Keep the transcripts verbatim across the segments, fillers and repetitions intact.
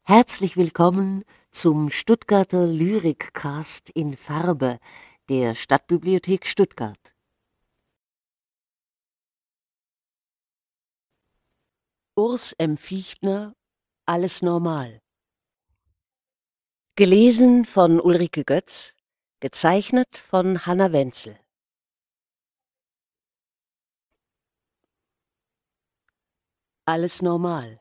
Herzlich willkommen zum Stuttgarter Lyrik-Cast in Farbe der Stadtbibliothek Stuttgart. Urs M. Fichtner, Alles normal. Gelesen von Ulrike Götz, gezeichnet von Hanna Wenzel. Alles normal.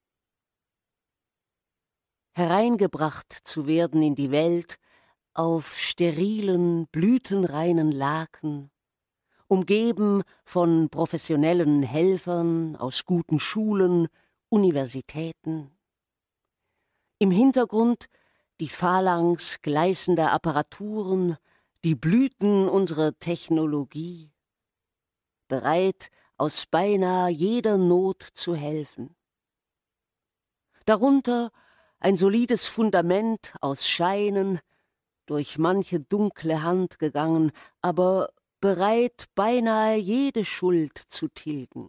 Hereingebracht zu werden in die Welt auf sterilen, blütenreinen Laken, umgeben von professionellen Helfern aus guten Schulen, Universitäten. Im Hintergrund die Phalanx gleißender Apparaturen, die Blüten unserer Technologie, bereit, aus beinahe jeder Not zu helfen. Darunter ein solides Fundament aus Scheinen, durch manche dunkle Hand gegangen, aber bereit, beinahe jede Schuld zu tilgen.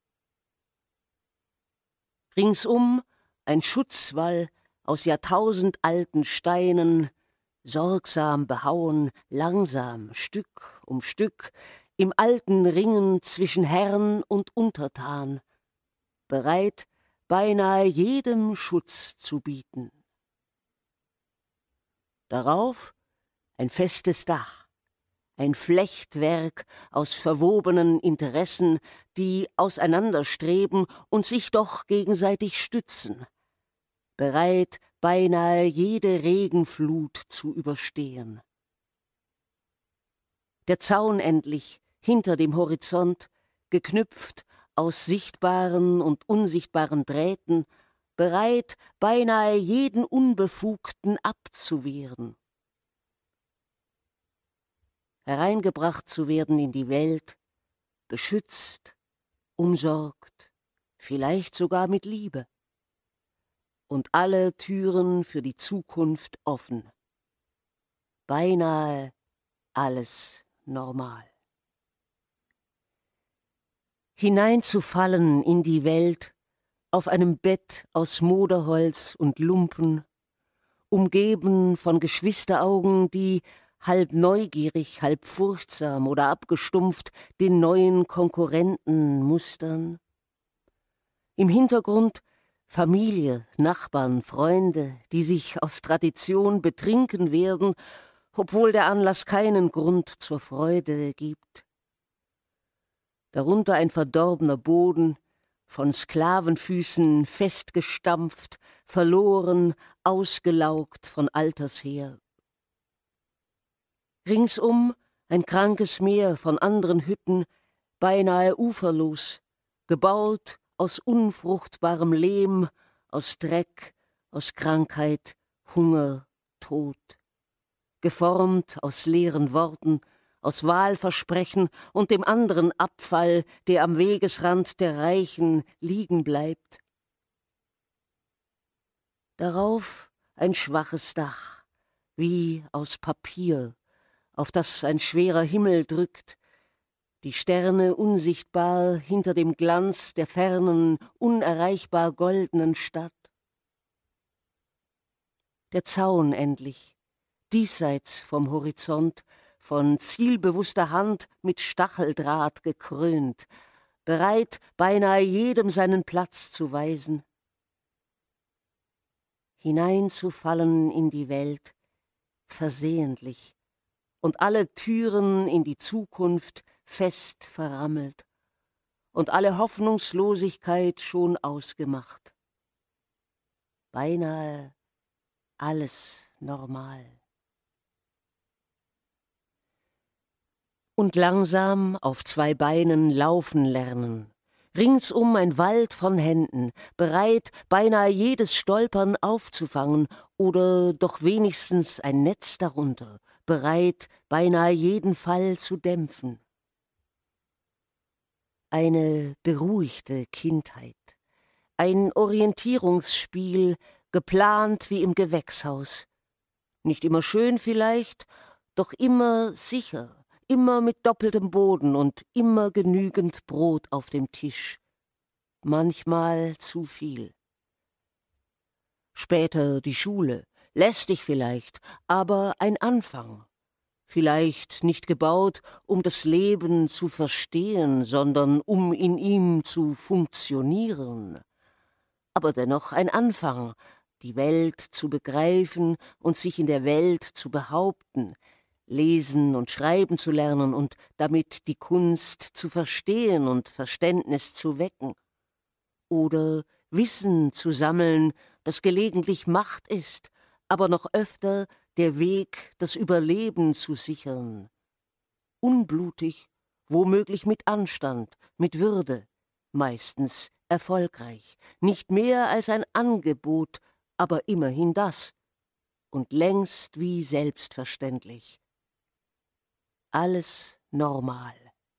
Ringsum ein Schutzwall aus jahrtausendalten Steinen, sorgsam behauen, langsam, Stück um Stück, im alten Ringen zwischen Herrn und Untertan, bereit, beinahe jedem Schutz zu bieten. Darauf ein festes Dach, ein Flechtwerk aus verwobenen Interessen, die auseinanderstreben und sich doch gegenseitig stützen, bereit, beinahe jede Regenflut zu überstehen. Der Zaun endlich hinter dem Horizont, geknüpft aus sichtbaren und unsichtbaren Drähten, bereit, beinahe jeden Unbefugten abzuwehren. Hereingebracht zu werden in die Welt, beschützt, umsorgt, vielleicht sogar mit Liebe. Und alle Türen für die Zukunft offen. Beinahe alles normal. Hineinzufallen in die Welt, auf einem Bett aus Moderholz und Lumpen, umgeben von Geschwisteraugen, die halb neugierig, halb furchtsam oder abgestumpft den neuen Konkurrenten mustern. Im Hintergrund Familie, Nachbarn, Freunde, die sich aus Tradition betrinken werden, obwohl der Anlass keinen Grund zur Freude gibt. Darunter ein verdorbener Boden, von Sklavenfüßen festgestampft, verloren, ausgelaugt von Alters her. Ringsum ein krankes Meer von anderen Hütten, beinahe uferlos, gebaut aus unfruchtbarem Lehm, aus Dreck, aus Krankheit, Hunger, Tod. Geformt aus leeren Worten, aus Wahlversprechen und dem anderen Abfall, der am Wegesrand der Reichen liegen bleibt. Darauf ein schwaches Dach, wie aus Papier, auf das ein schwerer Himmel drückt, die Sterne unsichtbar hinter dem Glanz der fernen, unerreichbar goldenen Stadt. Der Zaun endlich, diesseits vom Horizont, von zielbewusster Hand mit Stacheldraht gekrönt, bereit, beinahe jedem seinen Platz zu weisen. Hineinzufallen in die Welt, versehentlich, und alle Türen in die Zukunft fest verrammelt und alle Hoffnungslosigkeit schon ausgemacht. Beinahe alles normal. Und langsam auf zwei Beinen laufen lernen, ringsum ein Wald von Händen, bereit, beinahe jedes Stolpern aufzufangen oder doch wenigstens ein Netz darunter, bereit, beinahe jeden Fall zu dämpfen. Eine beruhigte Kindheit, ein Orientierungsspiel, geplant wie im Gewächshaus. Nicht immer schön vielleicht, doch immer sicher, immer mit doppeltem Boden und immer genügend Brot auf dem Tisch. Manchmal zu viel. Später die Schule, lästig vielleicht, aber ein Anfang. Vielleicht nicht gebaut, um das Leben zu verstehen, sondern um in ihm zu funktionieren. Aber dennoch ein Anfang, die Welt zu begreifen und sich in der Welt zu behaupten, lesen und schreiben zu lernen und damit die Kunst zu verstehen und Verständnis zu wecken. Oder Wissen zu sammeln, das gelegentlich Macht ist, aber noch öfter der Weg, das Überleben zu sichern. Unblutig, womöglich mit Anstand, mit Würde, meistens erfolgreich, nicht mehr als ein Angebot, aber immerhin das, und längst wie selbstverständlich. Alles normal.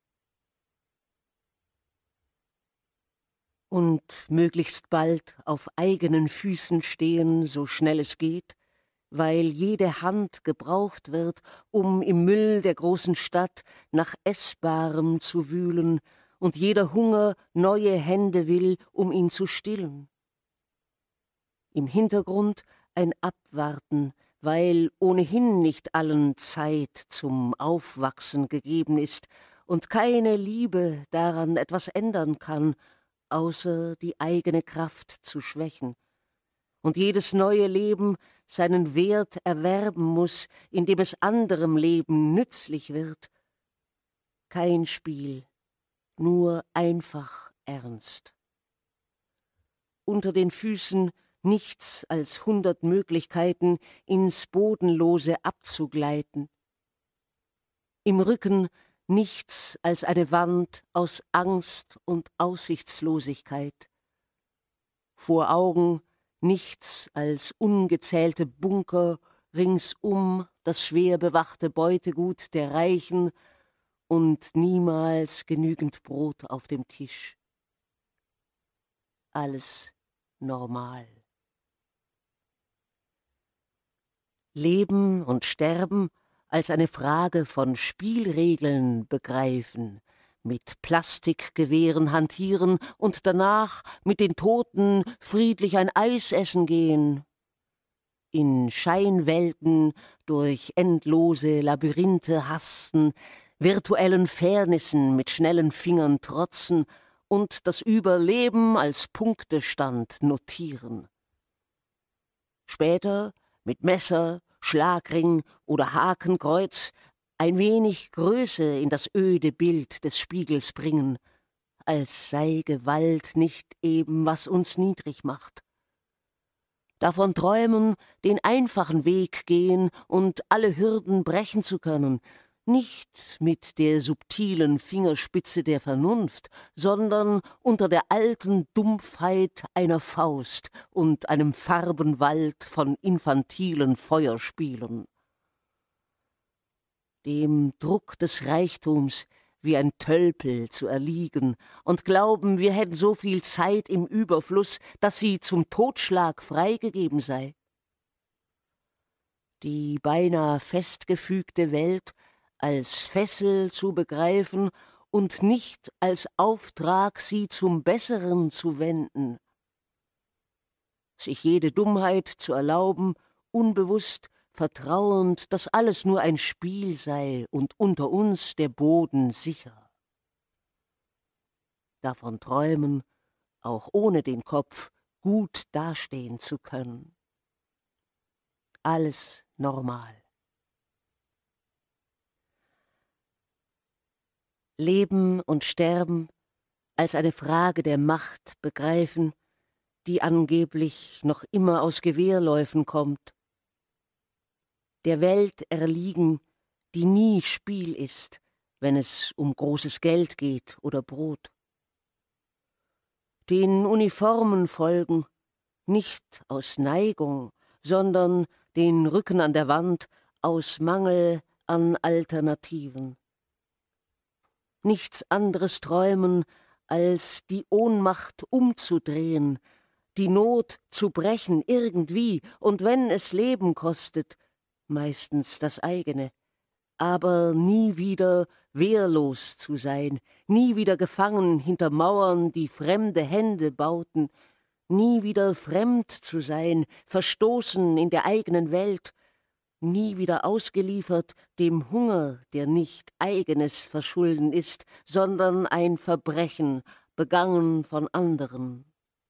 Und möglichst bald auf eigenen Füßen stehen, so schnell es geht, weil jede Hand gebraucht wird, um im Müll der großen Stadt nach Essbarem zu wühlen, und jeder Hunger neue Hände will, um ihn zu stillen. Im Hintergrund ein Abwarten, weil ohnehin nicht allen Zeit zum Aufwachsen gegeben ist und keine Liebe daran etwas ändern kann, außer die eigene Kraft zu schwächen. Und jedes neue Leben seinen Wert erwerben muss, indem es anderem Leben nützlich wird. Kein Spiel, nur einfach ernst. Unter den Füßen nichts als hundert Möglichkeiten, ins Bodenlose abzugleiten. Im Rücken nichts als eine Wand aus Angst und Aussichtslosigkeit. Vor Augen nichts als ungezählte Bunker, ringsum das schwer bewachte Beutegut der Reichen und niemals genügend Brot auf dem Tisch. Alles normal. Leben und Sterben als eine Frage von Spielregeln begreifen, mit Plastikgewehren hantieren und danach mit den Toten friedlich ein Eis essen gehen. In Scheinwelten durch endlose Labyrinthe hasten, virtuellen Fairnessen mit schnellen Fingern trotzen und das Überleben als Punktestand notieren. Später mit Messer, Schlagring oder Hakenkreuz ein wenig Größe in das öde Bild des Spiegels bringen, als sei Gewalt nicht eben, was uns niedrig macht. Davon träumen, den einfachen Weg gehen und alle Hürden brechen zu können, nicht mit der subtilen Fingerspitze der Vernunft, sondern unter der alten Dumpfheit einer Faust und einem Farbenwald von infantilen Feuerspielen. Dem Druck des Reichtums wie ein Tölpel zu erliegen und glauben, wir hätten so viel Zeit im Überfluss, dass sie zum Totschlag freigegeben sei. Die beinahe festgefügte Welt als Fessel zu begreifen und nicht als Auftrag, sie zum Besseren zu wenden. Sich jede Dummheit zu erlauben, unbewusst, vertrauend, dass alles nur ein Spiel sei und unter uns der Boden sicher. Davon träumen, auch ohne den Kopf gut dastehen zu können. Alles normal. Leben und Sterben als eine Frage der Macht begreifen, die angeblich noch immer aus Gewehrläufen kommt. Der Welt erliegen, die nie Spiel ist, wenn es um großes Geld geht oder Brot. Den Uniformen folgen, nicht aus Neigung, sondern den Rücken an der Wand aus Mangel an Alternativen. Nichts anderes träumen, als die Ohnmacht umzudrehen, die Not zu brechen irgendwie, und wenn es Leben kostet, meistens das eigene, aber nie wieder wehrlos zu sein, nie wieder gefangen hinter Mauern, die fremde Hände bauten, nie wieder fremd zu sein, verstoßen in der eigenen Welt, nie wieder ausgeliefert dem Hunger, der nicht eigenes Verschulden ist, sondern ein Verbrechen, begangen von anderen.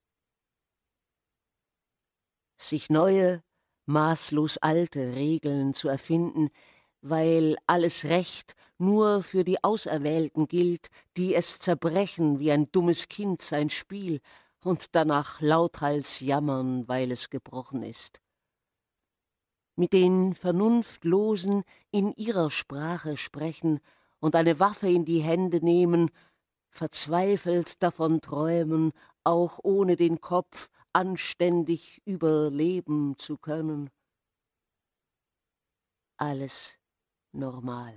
Sich neue, maßlos alte Regeln zu erfinden, weil alles Recht nur für die Auserwählten gilt, die es zerbrechen wie ein dummes Kind sein Spiel und danach lauthals jammern, weil es gebrochen ist. Mit den Vernunftlosen in ihrer Sprache sprechen und eine Waffe in die Hände nehmen, verzweifelt davon träumen, auch ohne den Kopf anständig überleben zu können. Alles normal.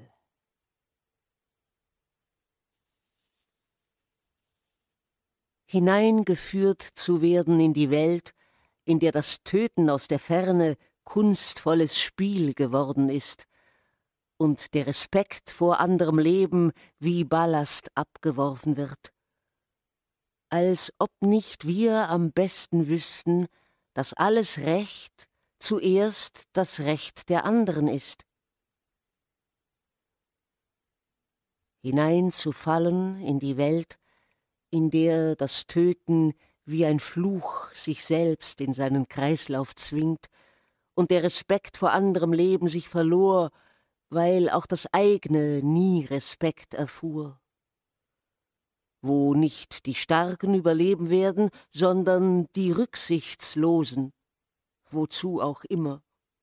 Hineingeführt zu werden in die Welt, in der das Töten aus der Ferne kunstvolles Spiel geworden ist und der Respekt vor anderem Leben wie Ballast abgeworfen wird. Als ob nicht wir am besten wüssten, dass alles Recht zuerst das Recht der anderen ist. Hineinzufallen in die Welt, in der das Töten wie ein Fluch sich selbst in seinen Kreislauf zwingt und der Respekt vor anderem Leben sich verlor, weil auch das eigene nie Respekt erfuhr. Wo nicht die Starken überleben werden, sondern die Rücksichtslosen, wozu auch immer.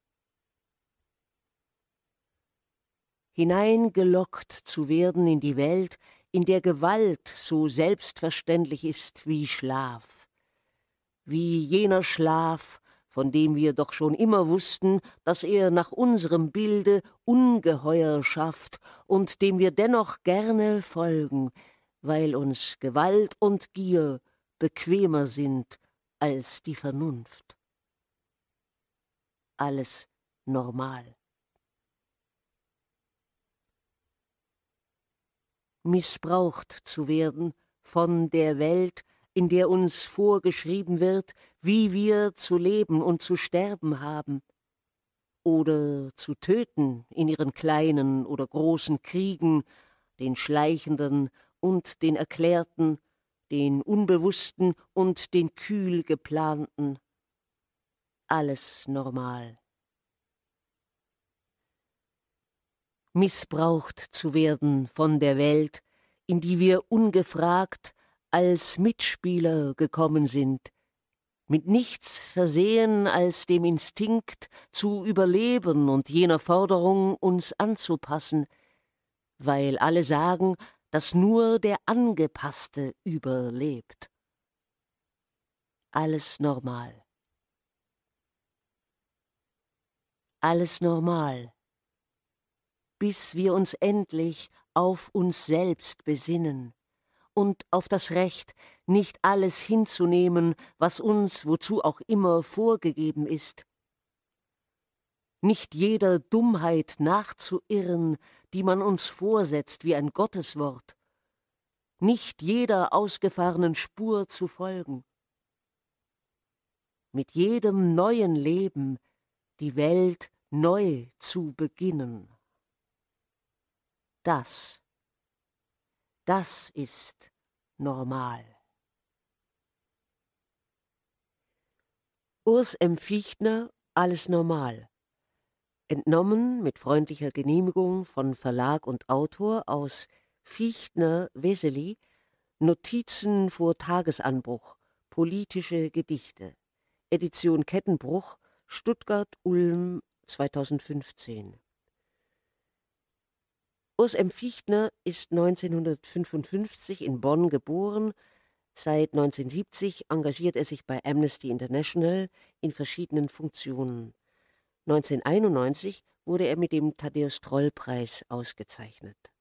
Hineingelockt zu werden in die Welt, in der Gewalt so selbstverständlich ist wie Schlaf, wie jener Schlaf, von dem wir doch schon immer wussten, dass er nach unserem Bilde Ungeheuer schafft und dem wir dennoch gerne folgen, weil uns Gewalt und Gier bequemer sind als die Vernunft. Alles normal. Missbraucht zu werden von der Welt, in der uns vorgeschrieben wird, wie wir zu leben und zu sterben haben, oder zu töten in ihren kleinen oder großen Kriegen, den schleichenden und den erklärten, den unbewussten und den kühl geplanten. Alles normal. Missbraucht zu werden von der Welt, in die wir ungefragt als Mitspieler gekommen sind, mit nichts versehen als dem Instinkt zu überleben und jener Forderung uns anzupassen, weil alle sagen, dass nur der Angepasste überlebt. Alles normal. Alles normal. Bis wir uns endlich auf uns selbst besinnen und auf das Recht, nicht alles hinzunehmen, was uns wozu auch immer vorgegeben ist. Nicht jeder Dummheit nachzuirren, die man uns vorsetzt wie ein Gotteswort, nicht jeder ausgefahrenen Spur zu folgen. Mit jedem neuen Leben die Welt neu zu beginnen. Das, das ist normal. Urs M. Fichtner, Alles normal. Entnommen mit freundlicher Genehmigung von Verlag und Autor aus Fichtner Weseli, Notizen vor Tagesanbruch, politische Gedichte. Edition Kettenbruch, Stuttgart-Ulm zweitausendfünfzehn. Urs M. Fichtner ist neunzehnhundertfünfundfünfzig in Bonn geboren. Seit neunzehnhundertsiebzig engagiert er sich bei Amnesty International in verschiedenen Funktionen. neunzehnhunderteinundneunzig wurde er mit dem Thaddäus-Troll-Preis ausgezeichnet.